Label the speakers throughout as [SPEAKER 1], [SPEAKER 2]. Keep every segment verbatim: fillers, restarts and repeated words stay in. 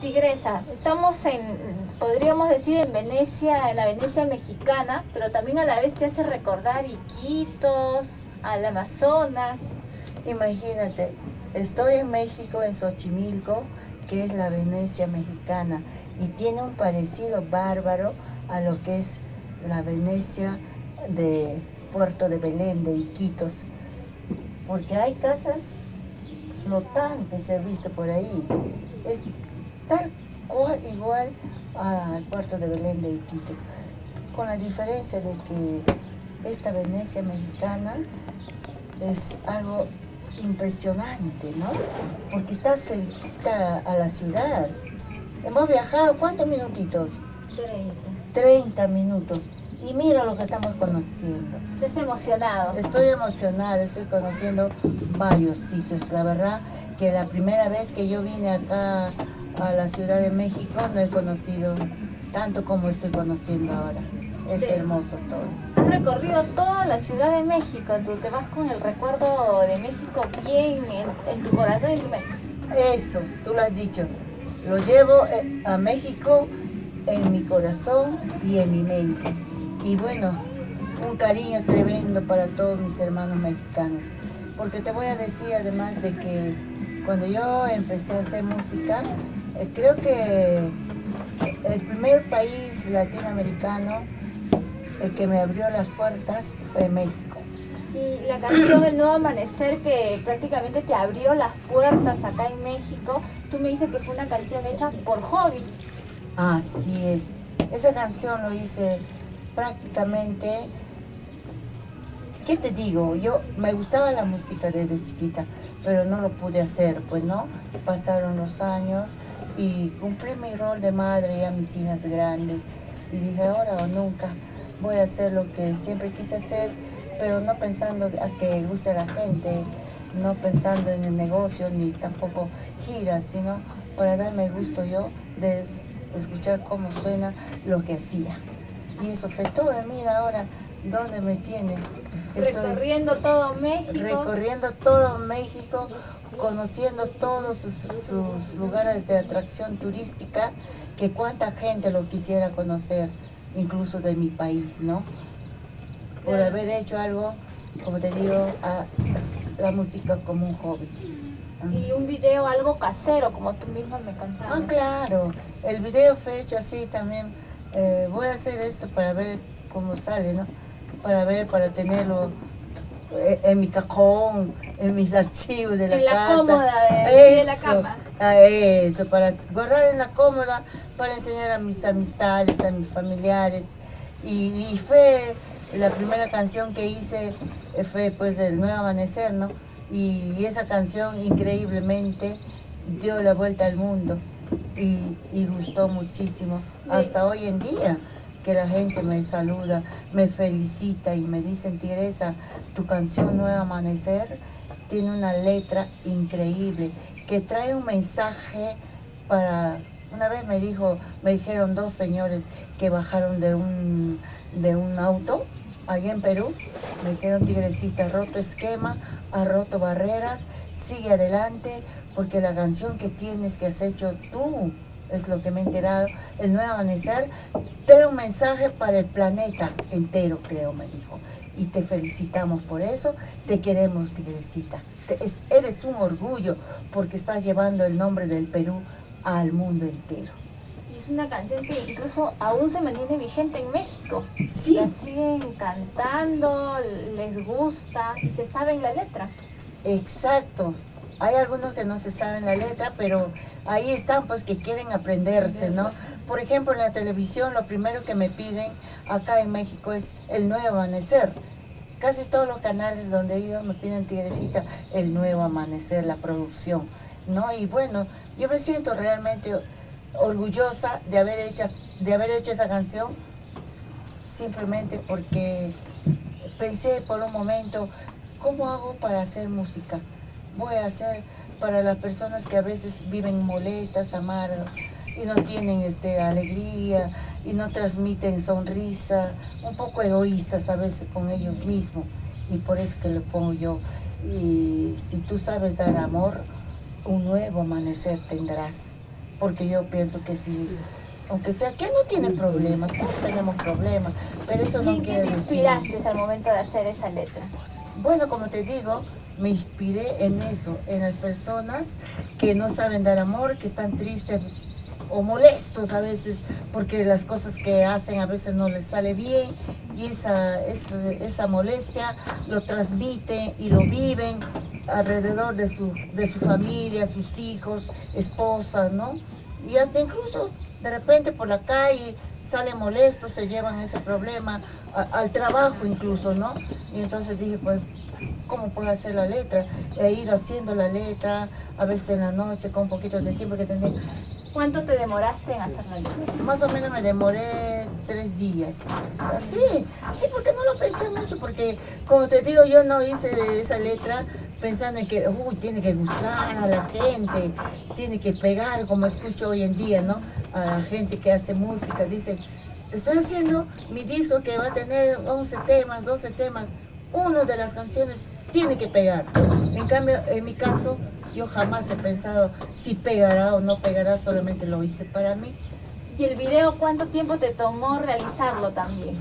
[SPEAKER 1] Tigresa, estamos en, podríamos decir, en Venecia, en la Venecia mexicana, pero también a la vez te hace recordar Iquitos, al Amazonas.
[SPEAKER 2] Imagínate, estoy en México, en Xochimilco, que es la Venecia mexicana, y tiene un parecido bárbaro a lo que es la Venecia de Puerto de Belén, de Iquitos, porque hay casas flotantes, he visto por ahí. Es tal cual igual al Puerto de Belén de Iquitos, con la diferencia de que esta Venecia mexicana es algo impresionante, ¿no? Porque está cerquita a la ciudad. Hemos viajado, ¿cuántos minutitos?
[SPEAKER 1] treinta.
[SPEAKER 2] treinta minutos. Y mira lo que estamos conociendo.
[SPEAKER 1] Estás emocionado.
[SPEAKER 2] Estoy emocionada, estoy conociendo varios sitios. La verdad que la primera vez que yo vine acá a la Ciudad de México no he conocido tanto como estoy conociendo ahora. Es
[SPEAKER 1] Sí.
[SPEAKER 2] hermoso todo.
[SPEAKER 1] Has recorrido toda la Ciudad de México, tú te vas con el recuerdo de México bien en, en tu corazón y en tu mente.
[SPEAKER 2] Eso, tú lo has dicho. Lo llevo eh, a México en mi corazón y en mi mente. Y bueno, un cariño tremendo para todos mis hermanos mexicanos. Porque te voy a decir además de que cuando yo empecé a hacer música, eh, creo que el primer país latinoamericano el que me abrió las puertas fue México.
[SPEAKER 1] Y la canción El Nuevo Amanecer, que prácticamente te abrió las puertas acá en México, tú me dices que fue una canción hecha por hobby.
[SPEAKER 2] Así es. Esa canción lo hice prácticamente, ¿qué te digo? Yo me gustaba la música desde chiquita, pero no lo pude hacer, pues no. Pasaron los años y cumplí mi rol de madre y a mis hijas grandes. Y dije, ahora o nunca, voy a hacer lo que siempre quise hacer, pero no pensando a que guste a la gente, no pensando en el negocio, ni tampoco giras, sino para darme gusto yo de escuchar cómo suena lo que hacía. Y eso fue todo. Mira ahora dónde me tiene. Estoy
[SPEAKER 1] recorriendo todo México.
[SPEAKER 2] Recorriendo todo México, conociendo todos sus, sus lugares de atracción turística, que cuánta gente lo quisiera conocer, incluso de mi país, ¿no? Por haber hecho algo, como te digo, a la música como un hobby.
[SPEAKER 1] Y un video algo casero, como tú misma me contabas.
[SPEAKER 2] Ah, claro. El video fue hecho así también. Eh, voy a hacer esto para ver cómo sale, ¿no? Para ver, para tenerlo eh, en mi cajón, en mis archivos de la
[SPEAKER 1] en
[SPEAKER 2] casa.
[SPEAKER 1] En la cómoda de, de la cama.
[SPEAKER 2] A eso, para guardar en la cómoda, para enseñar a mis amistades, a mis familiares. Y, y fue la primera canción que hice, fue pues El Nuevo Amanecer, ¿no? Y, y esa canción increíblemente dio la vuelta al mundo y, y gustó muchísimo. Hasta hoy en día, que la gente me saluda, me felicita y me dicen, Tigresa, tu canción Nuevo Amanecer tiene una letra increíble, que trae un mensaje para... Una vez me dijo, me dijeron dos señores que bajaron de un, de un auto allá en Perú, me dijeron, Tigresita, roto esquema, ha roto barreras, sigue adelante, porque la canción que tienes, que has hecho tú, es lo que me he enterado, El Nuevo Amanecer, trae un mensaje para el planeta entero, creo, me dijo. Y te felicitamos por eso, te queremos, Tigresita. Te, es, eres un orgullo, porque estás llevando el nombre del Perú al mundo entero.
[SPEAKER 1] Y es una canción que incluso aún se mantiene vigente en México.
[SPEAKER 2] Sí.
[SPEAKER 1] La siguen cantando, les gusta y se saben la letra.
[SPEAKER 2] Exacto. Hay algunos que no se saben la letra, pero ahí están, pues, que quieren aprenderse, ¿no? Por ejemplo, en la televisión lo primero que me piden acá en México es El Nuevo Amanecer. Casi todos los canales donde he ido me piden, Tigresita, El Nuevo Amanecer, la producción, ¿no? Y bueno, yo me siento realmente orgullosa de haber hecho, de haber hecho esa canción, simplemente porque pensé por un momento, ¿cómo hago para hacer música? Voy a hacer para las personas que a veces viven molestas, amargas, y no tienen este, alegría, y no transmiten sonrisa, un poco egoístas a veces con ellos mismos, y por eso que lo pongo yo. Y si tú sabes dar amor, un nuevo amanecer tendrás. porque yo pienso que sí, aunque sea que no tiene problemas, todos tenemos problemas, pero eso
[SPEAKER 1] ¿Y
[SPEAKER 2] no
[SPEAKER 1] en qué
[SPEAKER 2] quiere
[SPEAKER 1] te
[SPEAKER 2] decir...
[SPEAKER 1] inspiraste al momento de hacer esa letra?
[SPEAKER 2] Bueno, como te digo, me inspiré en eso, en las personas que no saben dar amor, que están tristes o molestos a veces porque las cosas que hacen a veces no les sale bien, y esa, esa, esa molestia lo transmiten y lo viven alrededor de su, de su familia, sus hijos, esposas, ¿no? Y hasta incluso de repente por la calle salen molestos, se llevan ese problema a, al trabajo incluso, ¿no? Y entonces dije, pues, ¿cómo puedo hacer la letra? E ir haciendo la letra, a veces en la noche con un poquito de tiempo que tenía.
[SPEAKER 1] ¿Cuánto te demoraste en hacer la letra?
[SPEAKER 2] Más o menos me demoré tres días. Así, sí, porque no lo pensé mucho, porque como te digo, yo no hice esa letra pensando en que, uy, tiene que gustar a la gente, tiene que pegar, como escucho hoy en día, ¿no? A la gente que hace música, dicen, estoy haciendo mi disco que va a tener once temas, doce temas, uno de las canciones tiene que pegar. En cambio, en mi caso, yo jamás he pensado si pegará o no pegará, solamente lo hice para mí.
[SPEAKER 1] ¿Y el video cuánto tiempo te tomó realizarlo también?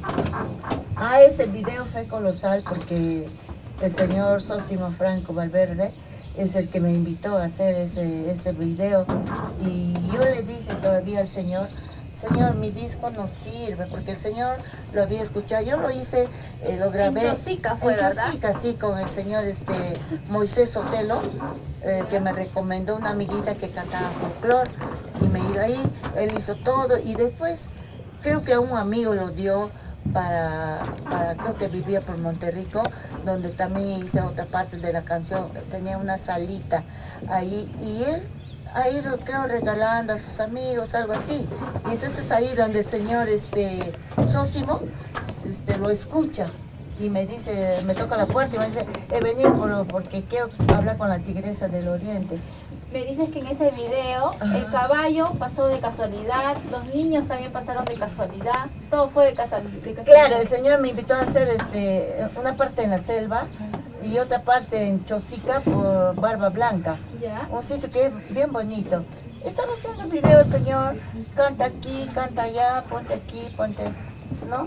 [SPEAKER 2] Ah, ese video fue colosal porque el señor Sosimo Franco Valverde es el que me invitó a hacer ese, ese video, y yo le dije todavía al señor, Señor, mi disco no sirve, porque el señor lo había escuchado, yo lo hice, eh, lo grabé.
[SPEAKER 1] En Chosica fue, ¿verdad?
[SPEAKER 2] En Chosica, sí, con el señor este, Moisés Sotelo, eh, que me recomendó una amiguita que cantaba folclore, y me iba ahí, él hizo todo, y después creo que a un amigo lo dio para, para, creo que vivía por Monterrico, donde también hice otra parte de la canción, tenía una salita ahí, y él ha ido, creo, regalando a sus amigos, algo así. Y entonces ahí donde el señor este, Sosimo este, lo escucha y me dice, me toca la puerta y me dice, he venido por, porque quiero hablar con la Tigresa del Oriente.
[SPEAKER 1] Me dices que en ese video
[SPEAKER 2] Ajá.
[SPEAKER 1] el caballo pasó de casualidad, los niños también pasaron de casualidad, todo fue de, casual, de casualidad.
[SPEAKER 2] Claro, el señor me invitó a hacer este, una parte en la selva y otra parte en Chosica por Barba Blanca.
[SPEAKER 1] ¿Ya?
[SPEAKER 2] Un sitio que es bien bonito. Estaba haciendo el video el señor, canta aquí, canta allá, ponte aquí, ponte, ¿no?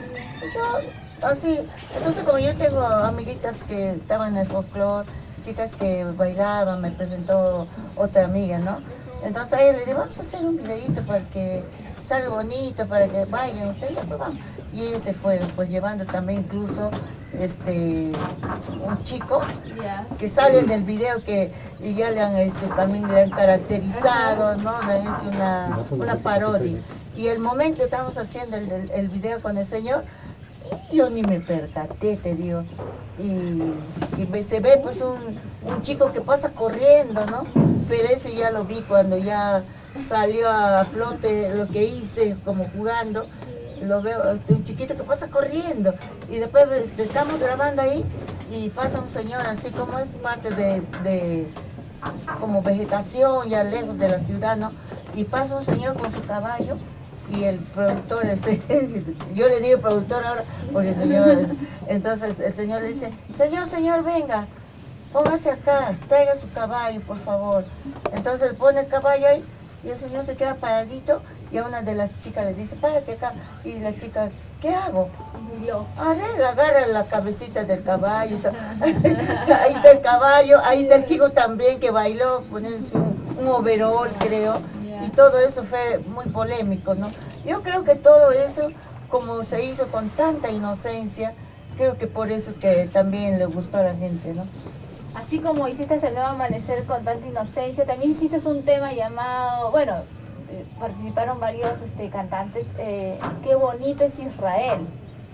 [SPEAKER 2] Yo, así, entonces como yo tengo amiguitas que estaban en el folclore, chicas que bailaban, me presentó otra amiga, ¿no? Entonces a ella le dije, vamos a hacer un videito para que salga bonito, para que bailen ustedes, pues vamos. Y ellos se fueron, pues llevando también incluso este un chico
[SPEAKER 1] Yeah.
[SPEAKER 2] que sale en el video, que y ya le han este, también le han caracterizado, ¿no? Le han hecho una, una parodia. Y el momento que estamos haciendo el, el, el video con el señor, yo ni me percaté, te digo. Y, y me, se ve pues un, un chico que pasa corriendo, ¿no? Pero ese ya lo vi cuando ya salió a flote lo que hice, como jugando. Lo veo, este, un chiquito que pasa corriendo. Y después este, estamos grabando ahí y pasa un señor así como es parte de, de como vegetación ya lejos de la ciudad, ¿no? Y pasa un señor con su caballo. Y el productor, ese, yo le digo productor ahora, porque el señor, es, entonces el señor le dice, señor, señor, venga, póngase acá, traiga su caballo, por favor. Entonces él pone el caballo ahí y el señor se queda paradito y a una de las chicas le dice, párate acá. Y la chica, ¿qué hago?
[SPEAKER 1] Murió.
[SPEAKER 2] Arregla, agarra la cabecita del caballo. Ahí está el caballo, ahí está el chico también que bailó, poniéndose un, un overol, creo. Y todo eso fue muy polémico, ¿no? Yo creo que todo eso, como se hizo con tanta inocencia, creo que por eso que también le gustó a la gente, ¿no?
[SPEAKER 1] Así como hiciste el nuevo amanecer con tanta inocencia, también hiciste un tema llamado, bueno, eh, participaron varios este, cantantes, eh, Qué bonito es Israel.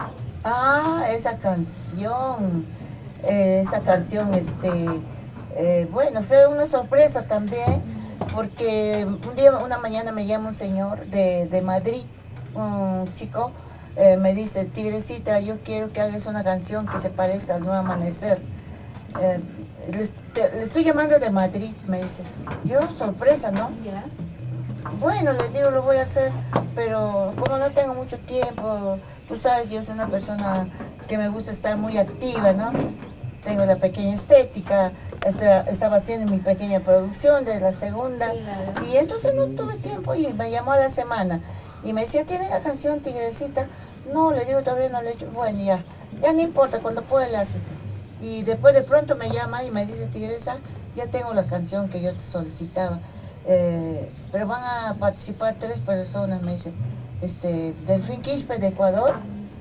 [SPEAKER 2] Ah, esa canción, eh, esa canción, este, eh, bueno, fue una sorpresa también. Porque un día, una mañana me llama un señor de, de Madrid, un chico, eh, me dice, Tigresita, yo quiero que hagas una canción que se parezca al Nuevo Amanecer. Eh, le, te, le estoy llamando de Madrid, me dice. Yo, sorpresa, ¿no?
[SPEAKER 1] ¿Ya?
[SPEAKER 2] Bueno, le digo, lo voy a hacer, pero como no tengo mucho tiempo, tú sabes que yo soy una persona que me gusta estar muy activa, ¿no? Tengo la pequeña estética esta- estaba haciendo mi pequeña producción de la segunda, y entonces no tuve tiempo y me llamó a la semana y me decía, ¿tiene la canción Tigresita? No, le digo, todavía no le he hecho. Bueno, ya, ya no importa, cuando pueda le haces. Y después de pronto me llama y me dice, Tigresa, ya tengo la canción que yo te solicitaba, eh, pero van a participar tres personas, me dice, este, Delfín Quispe de Ecuador,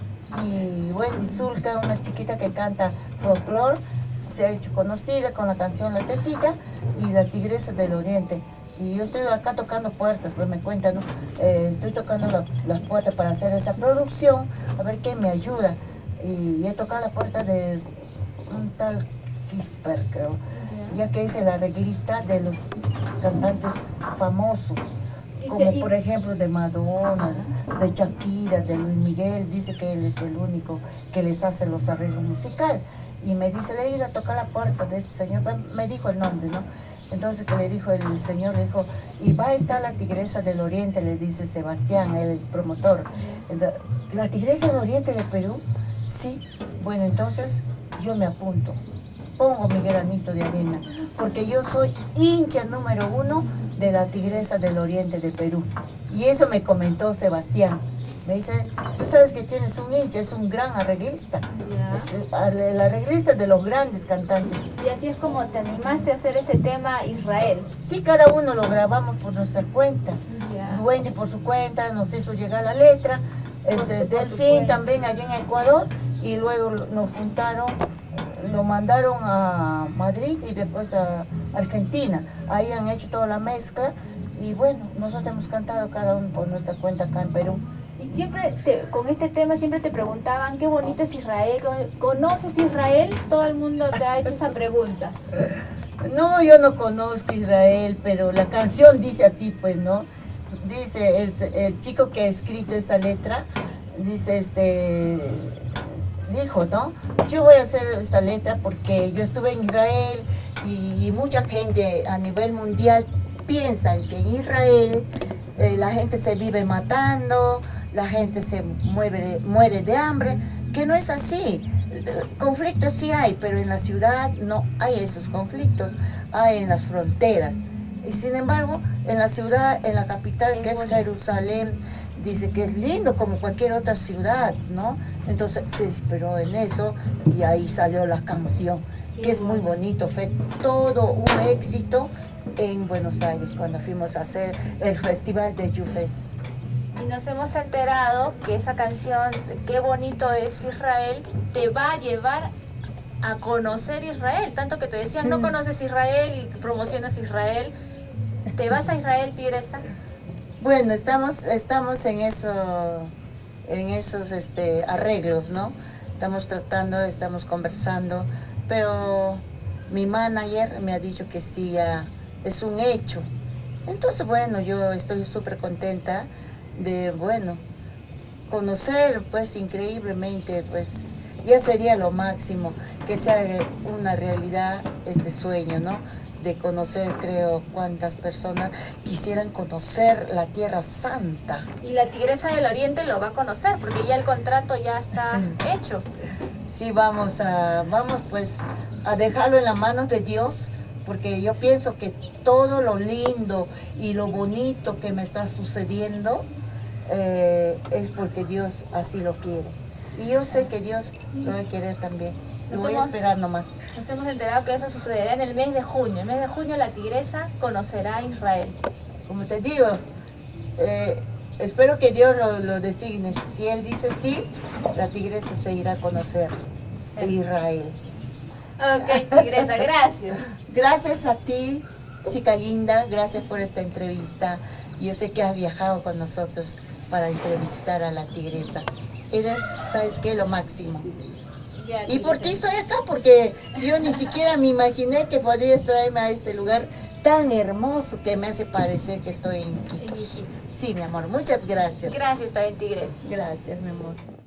[SPEAKER 2] y Wendy Zulka, una chiquita que canta folclore, se ha hecho conocida con la canción La Tetita, y la Tigresa del Oriente. Y yo estoy acá tocando puertas, pues me cuentan, ¿no? Eh, estoy tocando la- las puertas para hacer esa producción, a ver qué me ayuda. Y he tocado la puerta de un tal Quisper, creo, ya que es el arreglista de los cantantes famosos, como por ejemplo de Madonna, de Shakira, de Luis Miguel. Dice que él es el único que les hace los arreglos musicales. Y me dice, le he ido a tocar la puerta de este señor, me dijo el nombre, ¿no? Entonces que le dijo el señor, le dijo, y va a estar la Tigresa del Oriente, le dice Sebastián, el promotor. Entonces, ¿la Tigresa del Oriente de Perú? Sí. Bueno, entonces yo me apunto, pongo mi granito de arena, porque yo soy hincha número uno de la Tigresa del Oriente de Perú. Y eso me comentó Sebastián. Me dice, tú sabes que tienes un hincha, es un gran arreglista.
[SPEAKER 1] Ya.
[SPEAKER 2] Es el, el arreglista de los grandes cantantes.
[SPEAKER 1] Y así es como te animaste a hacer este tema Israel.
[SPEAKER 2] Sí, cada uno lo grabamos por nuestra cuenta.
[SPEAKER 1] Ya.
[SPEAKER 2] Wendy por su cuenta nos hizo llegar la letra. Este,
[SPEAKER 1] su- por tu
[SPEAKER 2] Delfín
[SPEAKER 1] cuenta.
[SPEAKER 2] también allá en Ecuador. Y luego nos juntaron, lo mandaron a Madrid y después a Argentina. Ahí han hecho toda la mezcla. Y bueno, nosotros hemos cantado cada uno por nuestra cuenta acá en Perú.
[SPEAKER 1] Y siempre, te- con este tema, siempre te preguntaban, qué bonito es Israel, ¿conoces Israel? Todo el mundo te ha hecho esa pregunta.
[SPEAKER 2] No, yo no conozco Israel, pero la canción dice así, pues, ¿no? Dice, el, el chico que ha escrito esa letra, dice, este, dijo, ¿no? Yo voy a hacer esta letra porque yo estuve en Israel y, y mucha gente a nivel mundial piensa que en Israel eh, la gente se vive matando, la gente se muere, muere de hambre, que no es así. Conflictos sí hay, pero en la ciudad no hay esos conflictos, hay en las fronteras. Y sin embargo, en la ciudad, en la capital, que es Jerusalén, dice que es lindo como cualquier otra ciudad, ¿no? Entonces se inspiró en eso y ahí salió la canción, que es muy bonito, fue todo un éxito en Buenos Aires cuando fuimos a hacer el festival de Yufes.
[SPEAKER 1] Y nos hemos enterado que esa canción, qué bonito es Israel, te va a llevar a conocer Israel. Tanto que te decían, no conoces Israel y promocionas Israel. ¿Te vas a Israel, Tigresa?
[SPEAKER 2] Bueno, estamos, estamos en eso, en esos este, arreglos, ¿no? Estamos tratando, estamos conversando, pero mi manager me ha dicho que sí, ya es un hecho. Entonces, bueno, yo estoy súper contenta de, bueno, conocer, pues, increíblemente, pues, ya sería lo máximo, que sea una realidad este sueño, ¿no? De conocer, creo, cuántas personas quisieran conocer la Tierra Santa.
[SPEAKER 1] Y la Tigresa del Oriente lo va a conocer, porque ya el contrato ya está hecho.
[SPEAKER 2] Sí, vamos a, vamos pues a dejarlo en las manos de Dios, porque yo pienso que todo lo lindo y lo bonito que me está sucediendo eh, es porque Dios así lo quiere. Y yo sé que Dios lo va a querer también. Lo voy a esperar nomás.
[SPEAKER 1] Nos hemos enterado que eso sucederá en el mes de junio. En el mes de junio la Tigresa conocerá a Israel.
[SPEAKER 2] Como te digo, eh, espero que Dios lo, lo designe. Si Él dice sí, la Tigresa se irá a conocer a Israel.
[SPEAKER 1] Ok, Tigresa, gracias.
[SPEAKER 2] Gracias a ti, chica linda, gracias por esta entrevista. Yo sé que has viajado con nosotros para entrevistar a la Tigresa. Eres, ¿sabes qué? Lo máximo. Y por ti estoy acá, porque yo ni siquiera me imaginé que podías traerme a este lugar tan hermoso que me hace parecer que estoy en Iquitos. Sí, mi amor, muchas gracias.
[SPEAKER 1] Gracias también, Tigresa.
[SPEAKER 2] Gracias, mi amor.